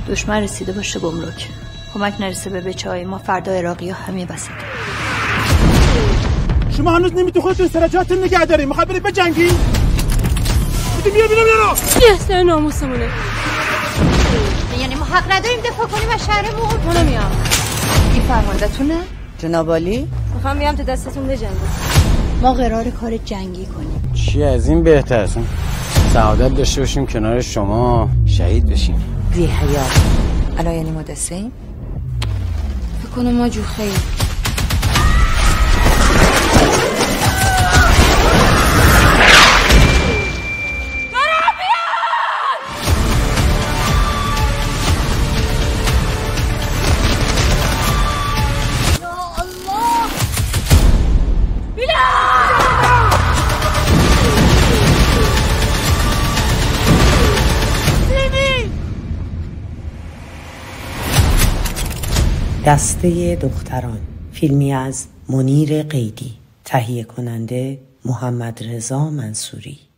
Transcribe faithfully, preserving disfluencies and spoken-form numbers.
دشمن رسیده باشه گمرک، کمک نرسه به بچه‌های ما، فردا عراقی ها همه بسید. شما هنوز نمیتونی خودتون سر جاتون نگه دارید. میخواد برید بجنگی؟ بیا بیا بیا بیا یه سر ناموسمونه. یعنی ما حق نداریم دفاع کنیم از شهرمون؟ منو میام. این فرمانده‌تونه؟ جناب عالی، میخوام بیام تو دستتون بجنگم. ما قرار کار جنگی کنیم. چی از این بهتر؟ سعادت داشته باشیم کنار شما، شهید بشیم. بی حیا. الان یعنی ما دسته ایم؟ فکر کنم ما جو خیلی دسته دختران، فیلمی از منیر قیدی، تهیه کننده محمد رضا منصوری.